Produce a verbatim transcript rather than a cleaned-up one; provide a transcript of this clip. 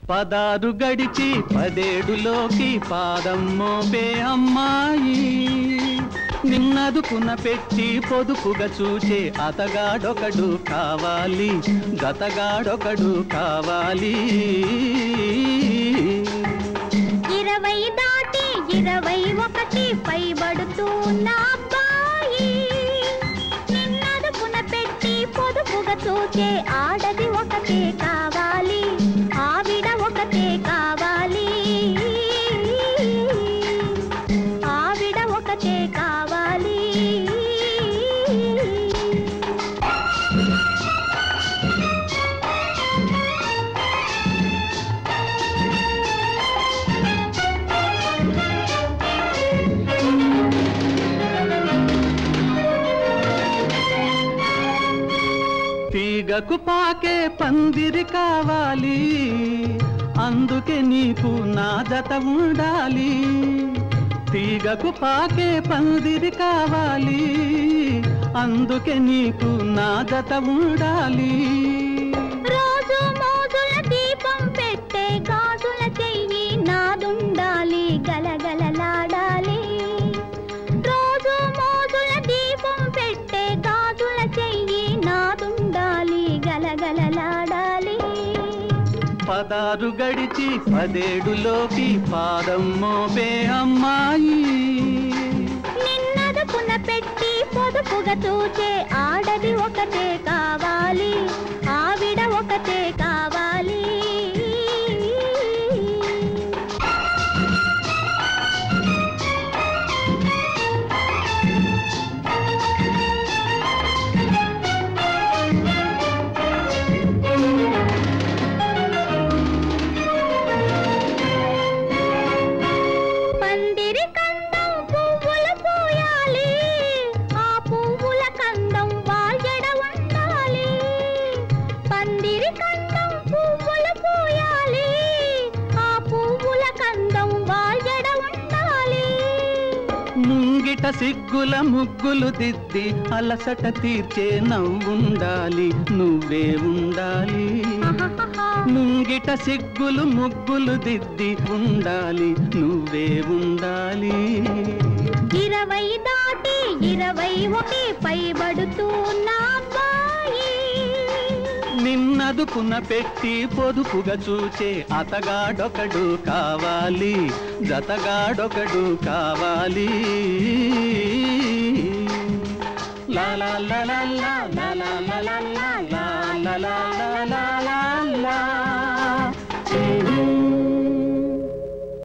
పదారు గడిచి పదేడులోకి పాదం మోపే అమ్మాయి, నిన్నదుకున పెట్టి పొదుపుగా చూచే అతగాడొకడు కావాలి, గతగాడొకడు కావాలి. ఇరవై దాటి ఇరవై ఒకటి పైబడుతున్న అబ్బాయి, నిన్నదుకున పెట్టి పొదుపుగా చూచే ఆడది ఒకటే కావాలి, ఆవిడ ఒకటే కావాలి, ఆవిడ ఒకటే కావాలి. తీగకు పాకే పందిరి కావాలి, అందుకే నీకు నా జత ఉండాలి. తీగకు పాకే పందిరి కావాలి, అందుకే నీకు నా జత ఉండాలి. రోజు మోజుల దీపం పెట్టే గాజుల చెయ్యి నాదుండాలి, గలగలలాడాలి. రోజు మోజుల దీపం పెట్టే గాజుల చెయ్యి నాదుండాలి, గలగలలాడాలి. పదారు గడిచి పదేడులోకి పాదం మోపే అమ్మాయి, నిన్నదుకున పెట్టి పొదుపుగా చూచే ఆడది ఒకటే కావాలి, ఆవిడ ఒకటే కావాలి. పందిరి కందం పువ్వులు పూయాలి, ఆ పువ్వుల కందం వాల్జడ ఉండాలి. పందిరి కందం పువ్వులు పూయాలి, ఆ పువ్వుల కందం వాల్జడ ఉండాలి. ముంగిట సిగ్గుల ముగ్గులు దిద్ది అలసట తీర్చే నవ్వుండాలి, నువ్వే ఉండాలి. ముంగిట సిగ్గులు ముగ్గులు దిద్ది ఉండాలి, నువ్వే ఉండాలి. ఇరవై దాటి ఇరవై ఒకటి పైబడుతున్న అబ్బాయి, నిన్నదుకున పెట్టి పొదుపుగా చూచే అతగాడొకడు కావాలి, జతగాడొకడు కావాలి. లా లా లా లా లా లా